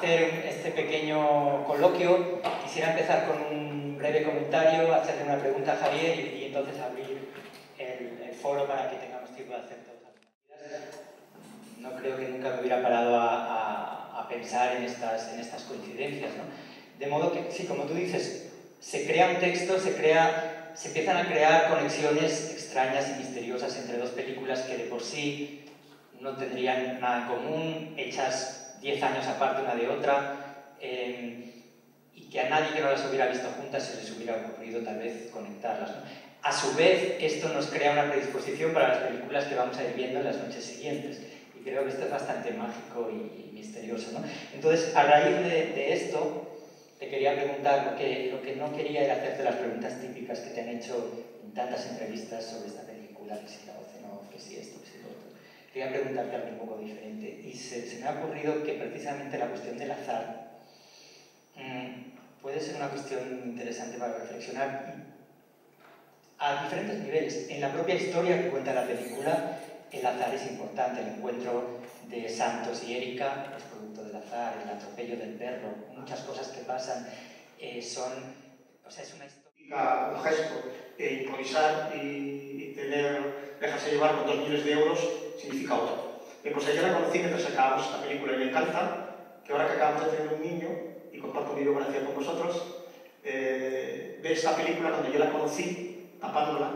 hacer este pequeño coloquio, quisiera empezar con un breve comentario, hacerle una pregunta a Javier y entonces abrir el foro para que tengamos tiempo de hacer todas las preguntas. No creo que nunca me hubiera parado a pensar en estas coincidencias, ¿no? De modo que, sí, como tú dices, se crea un texto, se empiezan a crear conexiones extrañas y misteriosas entre dos películas que de por sí no tendrían nada en común, hechas 10 años aparte una de otra, y que a nadie que no las hubiera visto juntas se les hubiera ocurrido tal vez conectarlas, ¿no? A su vez, esto nos crea una predisposición para las películas que vamos a ir viendo en las noches siguientes, y creo que esto es bastante mágico y misterioso, ¿no? Entonces, a raíz de esto, te quería preguntar, porque lo que no quería era hacerte las preguntas típicas que te han hecho en tantas entrevistas sobre esta película, que si la voz en off, que si esto, que si lo otro. Quería preguntarte algo un poco diferente, y se me ha ocurrido que precisamente la cuestión del azar puede ser una cuestión interesante para reflexionar a diferentes niveles. En la propia historia que cuenta la película, el azar es importante. El encuentro de Santos y Erika es producto del azar, el atropello del perro, muchas cosas que pasan son... O sea, es una historia... Un gesto, improvisar y dejarse llevar con 2 millones de euros significa otro. Pues ayer la conocí mientras acabamos esta película y me encanta que ahora que acabamos de tener un niño, y comparto videografía con vosotros, ve esta película donde yo la conocí, tapándola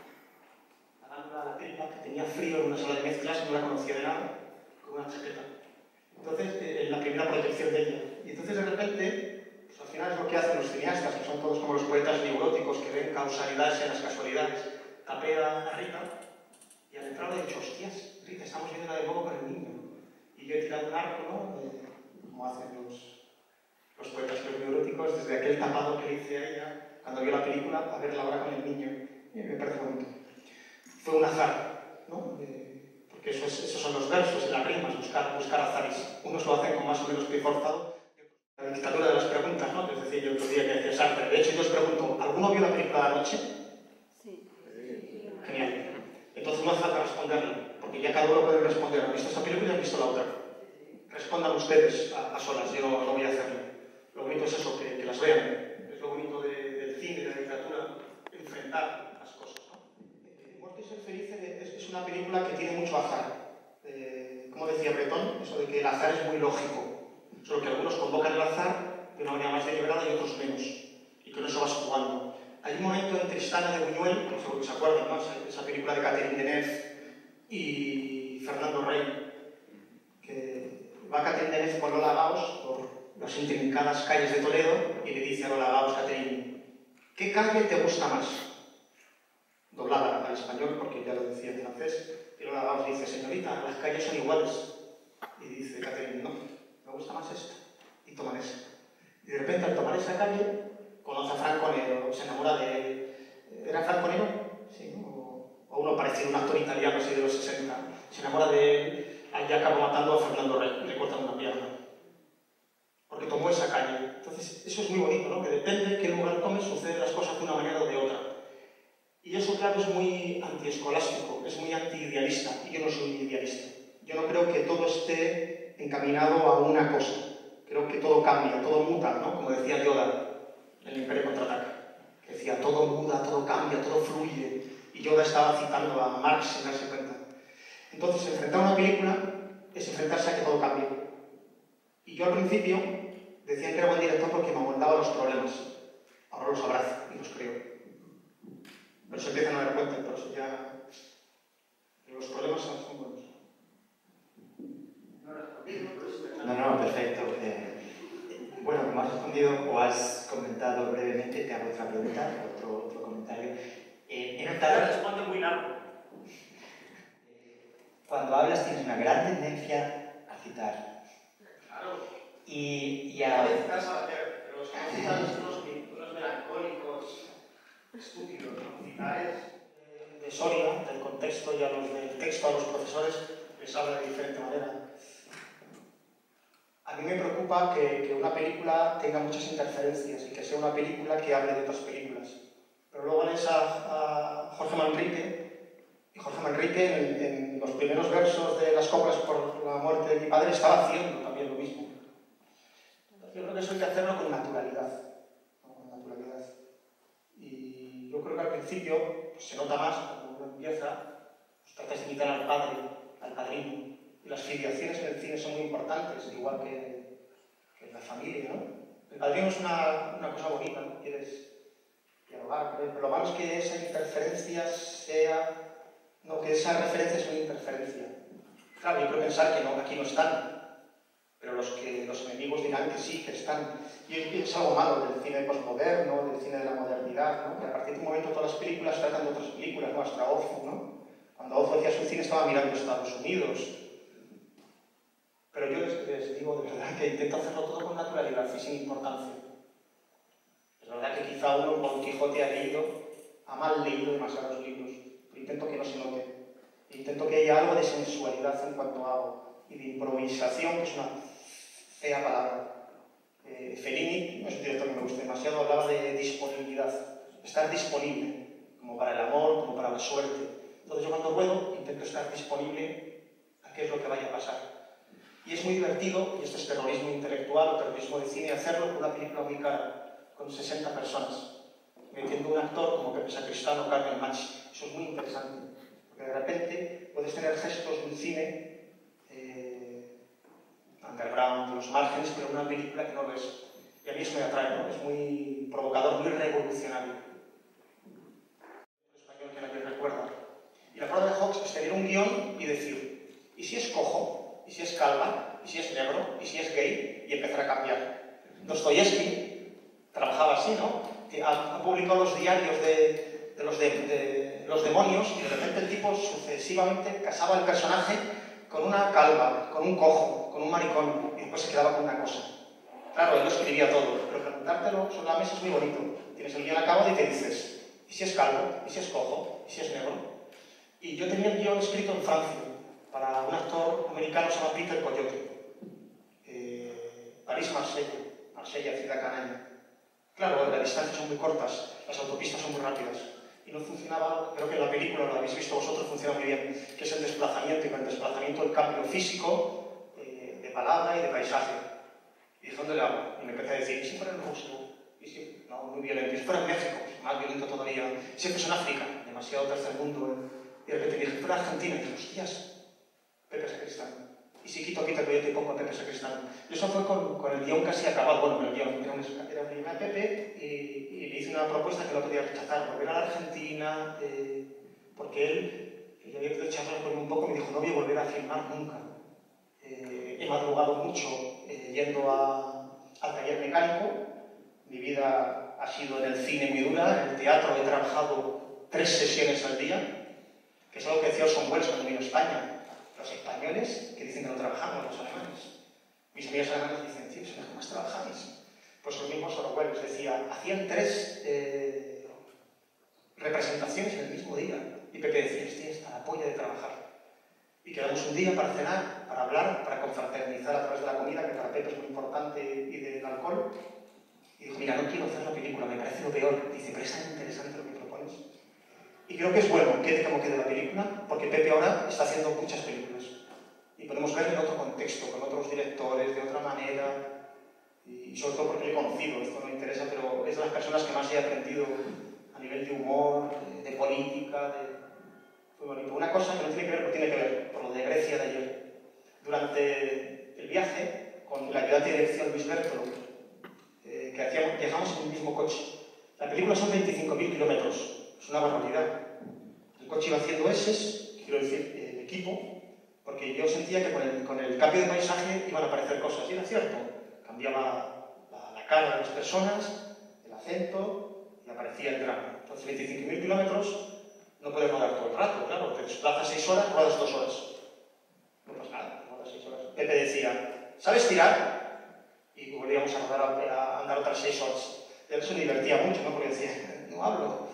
a la película, que tenía frío en una sala de mezclas, no la conocía de nada, con una chaqueta. Entonces, en la primera protección de ella. Y entonces, de repente, pues al final es lo que hacen los cineastas, que son todos como los poetas neuróticos que ven causalidades en las casualidades. Tapé a Rita, y al entrar le he dicho, hostias, Rita, estamos viendo la de nuevo con el niño. Y yo he tirado un arco, ¿no? Como hacen los poetas y los neuróticos, desde aquel tapado que le hice a ella, cuando vio la película, a verla ahora con el niño. Y me parece bonito. Fue un azar, ¿no? Porque esos son los versos y las rimas, buscar azares. Unos lo hacen con más o menos pie forzado. La dictadura de las preguntas, ¿no? Es decir, yo otro día que decía Sartre. De hecho, yo os pregunto, ¿alguno vio la película de anoche? Sí. Genial. Entonces no hace falta responderla, porque ya cada uno puede responder. ¿Han visto esta película y han visto la otra? Respondan ustedes a solas, yo no voy a hacerlo. Lo bonito es eso, que las vean. Es lo bonito del cine, de la literatura, enfrentar las cosas, ¿no? Muerte y ser feliz es una película que tiene mucho azar. Como decía Breton, eso de que el azar es muy lógico. Solo que algunos convocan el azar de una manera más deliberada y otros menos. Y con eso vas jugando. Hay un momento en Tristana de Buñuel, seguro que se acuerdan, ¿no? Esa película de Catherine Deneuve y Fernando Rey, que va Catherine Deneuve con Lola Gauss por las intrincadas calles de Toledo y le dice a Lola Gauss, Catherine, ¿qué calle te gusta más? Doblada al español, porque ya lo decía en francés, y Lola Gauss dice, señorita, las calles son iguales. Y dice Catherine, no, me gusta más esta, y toman esa. Y de repente al tomar esa calle, conoce a Franco Nero, se enamora de él. ¿Era Franco Nero? Sí, ¿no? O uno parecido, un actor italiano así de los 60. Se enamora de él, allí acaba matando a Fernando Rey, y le cortan una pierna. Porque tomó esa calle. Entonces, eso es muy bonito, ¿no? Que depende de qué lugar tomes, suceden las cosas de una manera o de otra. Y eso, claro, es muy antiescolástico, es muy anti-idealista, y yo no soy idealista. Yo no creo que todo esté encaminado a una cosa. Creo que todo cambia, todo muta, ¿no? Como decía Yoda en el Imperio Contraataca. Que decía, todo muda, todo cambia, todo fluye. Y Yoda estaba citando a Marx sin darse cuenta. Entonces, enfrentar una película es enfrentarse a que todo cambie. Y yo al principio decía que era buen director porque me aguantaba los problemas. Ahora los abrazo y los creo. Pero se empiezan a dar cuenta, por eso ya los problemas son buenos. No, perfecto. Bueno, como has respondido o has comentado brevemente, te hago otra pregunta, otro comentario. He notado... Responde muy largo. Cuando hablas tienes una gran tendencia a citar. Claro. Y a... Pero los citar son unos melancólicos, estúpidos, ¿no? Citar es de Soria, del contexto y a los del texto, a los profesores, les habla de diferente manera. A mí me preocupa que una película tenga muchas interferencias y que sea una película que hable de otras películas. Pero luego lees a Jorge Manrique, y Jorge Manrique en los primeros versos de Las coplas por la muerte de mi padre estaba haciendo también lo mismo. eso hay que hacerlo con naturalidad. ¿No? Con naturalidad. Y yo creo que al principio pues, se nota más cuando uno empieza, pues, tratas de imitar al padre, al padrino. Y las filiaciones en el cine son muy importantes, igual que en la familia, ¿no? El padrino es una cosa bonita, ¿no? Quieres dialogar, pero lo malo es que esa interferencia sea... No, que esa referencia es una interferencia. Claro, yo creo pensar que no, aquí no están, pero los enemigos dirán que sí, que están. Y es algo malo del cine postmoderno, del cine de la modernidad, ¿no? Que a partir de un momento todas las películas tratan de otras películas, ¿no? Hasta Ozu, ¿no? Cuando Ozu hacía su cine estaba mirando Estados Unidos. Pero yo les digo de verdad que intento hacerlo todo con naturalidad y sin importancia. Es verdad que quizá uno con Quijote ha mal leído demasiados libros, pero intento que no se note. Intento que haya algo de sensualidad en cuanto hago y de improvisación, que es una fea palabra. Fellini, no es un director que me guste demasiado, hablaba de disponibilidad, estar disponible, como para el amor, como para la suerte. Entonces yo cuando ruedo intento estar disponible a qué es lo que vaya a pasar. Y es muy divertido, y esto es terrorismo intelectual o terrorismo de cine, hacerlo con una película muy cara, con 60 personas, metiendo un actor como Pepe Sacristán o Carmen Machi. Eso es muy interesante, porque de repente puedes tener gestos de un cine underground, de los márgenes, pero una película que no lo es. Y a mí eso me atrae, ¿no? Es muy provocador, muy revolucionario. El español que nadie recuerda. Y la prueba de Hawks es tener un guión y decir, ¿y si es cojo? ¿Y si es calva? ¿Y si es negro? ¿Y si es gay? Y empezar a cambiar. Dostoyevsky trabajaba así, ¿no? Que ha publicado los diarios de los demonios y de repente el tipo sucesivamente casaba el personaje con una calva, con un cojo, con un maricón, y después se quedaba con una cosa. Claro, él lo escribía todo, pero preguntártelo sobre la mesa es muy bonito. Tienes el guión acabado y te dices, ¿y si es calvo? ¿Y si es cojo? ¿Y si es negro? Y yo tenía el guión escrito en Francia, para un actor americano que se llama Peter Coyote. Marsella, ciudad canaria. Claro, las distancias son muy cortas, las autopistas son muy rápidas. Y no funcionaba, creo que en la película, lo habéis visto vosotros, funciona muy bien, que es el desplazamiento, y con el desplazamiento el cambio físico, de palabra y de paisaje. Y dije, ¿dónde le hago? Y me empecé a decir, ¿y si fuera en Rusia? ¿Y si? No, muy violento. ¿Y si fuera en México? Más violento todavía. ¿Y si fuera en África? Demasiado tercer mundo. Y de repente dije, ¿fuera Argentina? Y dije, hostias, Pepe Sacristán. Y si quito Coyote y pongo a Pepe Sacristán. Y eso fue con el guión casi acabado. Bueno, con el guión. Era una línea de Pepe y le hice una propuesta que no podía rechazar. Volver a la Argentina, porque él, ya había podido charlar con él un poco, me dijo, no voy a volver a filmar nunca. He madrugado mucho yendo al taller mecánico. Mi vida ha sido en el cine muy dura. En el teatro he trabajado 3 sesiones al día, que es algo que decía Orson Welles cuando vino a España. Los españoles que dicen que no trabajamos, los alemanes. Mis amigos alemanes dicen, tío, si no más trabajáis. Pues lo mismo Orson Welles decía, hacían 3 representaciones en el mismo día. Y Pepe decía, estoy hasta la polla de trabajar. Y quedamos un día para cenar, para hablar, para confraternizar a través de la comida, que para Pepe es muy importante, y del alcohol. Y dijo, mira, no quiero hacer la película, me parece lo peor. Dice, pero es tan interesante lo que propones. Y creo que es bueno, quede como quede la película, porque Pepe ahora está haciendo muchas películas. Y podemos verlo en otro contexto, con otros directores, de otra manera. Y sobre todo porque le he conocido, esto no me interesa, pero es de las personas que más he aprendido a nivel de humor, de política, Fue bonito. Una cosa que no tiene que ver, pero tiene que ver, por lo de Grecia de ayer. Durante el viaje, con la ayudante de dirección Luis Bertolo, viajamos en el mismo coche. La película son 25.000 kilómetros. Es una barbaridad. El coche iba haciendo eses, quiero decir, el equipo, porque yo sentía que con el cambio de paisaje iban a aparecer cosas, y era cierto. Cambiaba la cara de las personas, el acento, y aparecía el drama. Entonces, 25.000 kilómetros no puedes rodar todo el rato, claro. Te desplazas 6 horas, rodas 2 horas. No pasa nada, rodas 6 horas. Pepe decía, ¿sabes tirar? Y volvíamos a rodar, a andar otras 6 horas. Y eso me divertía mucho, ¿no? Porque decía, no hablo.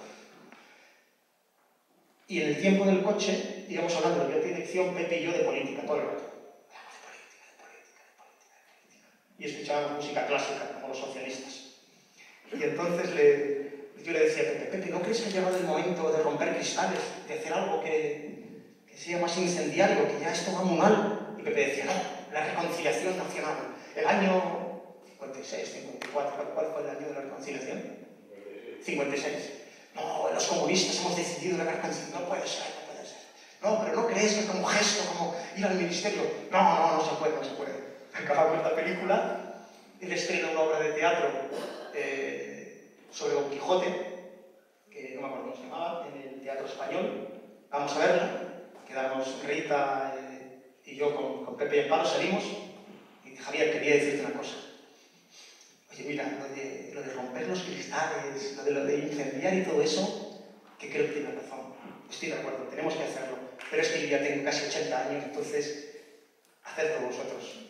Y en el tiempo del coche íbamos hablando de dirección, Pepe y yo, de política, todo el rato. Hablamos de política. Y escuchábamos música clásica, como los socialistas. Y entonces yo le decía a Pepe, Pepe, ¿no crees que ha llegado el momento de romper cristales, de hacer algo que sea más incendiario, que ya esto va muy mal? Y Pepe decía, no, la reconciliación nacional. El año 56, 54, ¿cuál fue el año de la reconciliación? 56. No, los comunistas hemos decidido la reconciliación. No puede ser, no puede ser. No, pero ¿no crees que como gesto, como ir al ministerio? No se puede, no se puede. Acabamos esta película, él estrena una obra de teatro sobre Don Quijote, que no me acuerdo cómo se llamaba, en el Teatro Español. Vamos a verla, quedamos Rita y yo con Pepe y Amparo, salimos, y Javier, quería decirte una cosa. Oye, mira, lo de romper los cristales, lo de incendiar y todo eso, que creo que tiene razón. Estoy de acuerdo, tenemos que hacerlo. Pero es que yo ya tengo casi 80 años, entonces, hacedlo vosotros.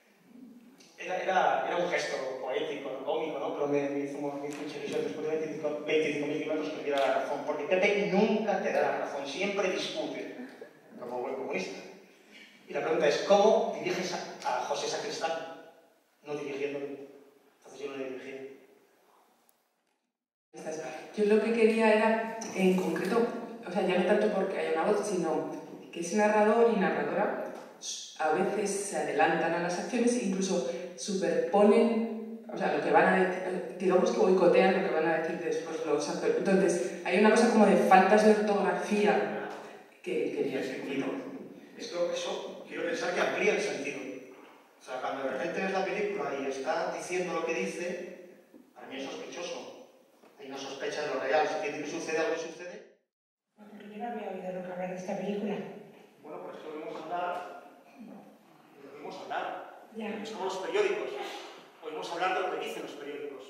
Era un gesto poético, cómico, ¿no? Pero me hizo mucha ilusión después de 25.000 kilómetros que me diera la razón. Porque Pepe nunca te da la razón, siempre discute, como buen comunista. Y la pregunta es, ¿cómo diriges a José Sacristán? No dirigiéndole. Entonces yo no le dirigí. Yo lo que quería era, en concreto, o sea, ya no tanto porque haya una voz, sino que ese narrador y narradora a veces se adelantan a las acciones e incluso superponen, o sea, lo que van a decir, digamos que boicotean lo que van a decir después los actores. Entonces, hay una cosa como de faltas de ortografía que quería sentido. Eso quiero pensar que amplía el sentido. O sea, cuando de repente ves la película y está diciendo lo que dice, para mí es sospechoso. Hay una sospecha de lo real. Si tiene que suceder algo, sucede. Porque yo no había oído nunca hablar de esta película. Bueno, pues esto vamos a hablar. Oímos hablar. Ya. Es como los periódicos. Oímos hablar de lo que dicen los periódicos.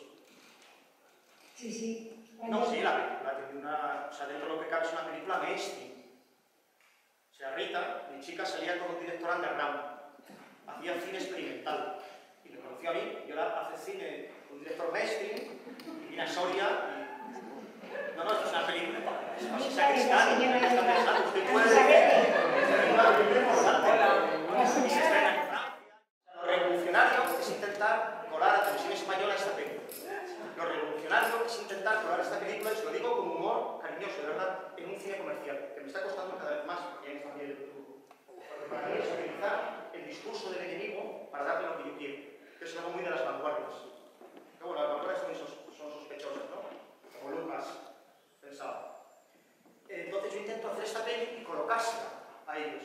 Sí. No, sí, la película tiene una... O sea, dentro de lo que cabe es una película mainstream. O sea, Rita, mi chica, salía como directora underground. Hacía cine experimental. Y me conoció a mí. Yo ahora hace cine con un director mainstream. Y vine a Soria y... No, esto es una película. Es José Sacristán. Está pensando, usted puede decir... Es una película importante. Y se estrena en Francia. Lo revolucionario es intentar colar a Televisión Española esta película. Lo revolucionario es intentar colar esta película, y se lo digo con humor cariñoso, de verdad, en un cine comercial, que me está costando cada vez más, porque hay también el truco. Porque para mí es utilizar el discurso del enemigo para darle lo que yo quiero, que es algo muy de las vanguardias. Que bueno, las vanguardias son sospechosas, ¿no? Como Lucas pensaba. Entonces yo intento hacer esta peli y colocársela a ellos.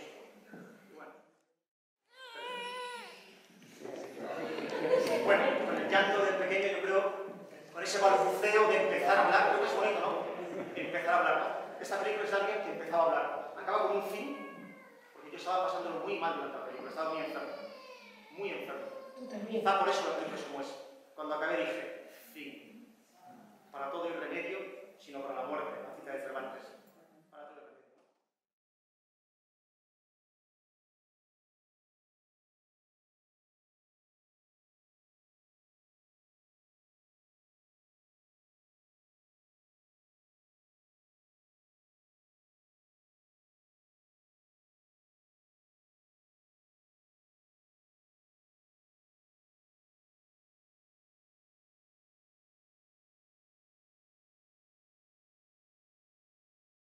Bueno, con el llanto del pequeño, yo creo, con ese balbuceo de empezar a hablar, creo que es bonito, ¿no? Empezar a hablar, ¿no? Esta película es de alguien que empezaba a hablar. Acaba con un fin, porque yo estaba pasándolo muy mal durante la película, estaba muy enfermo. Muy enfermo. Tú también. Quizá por eso la película es como es. Cuando acabé dije,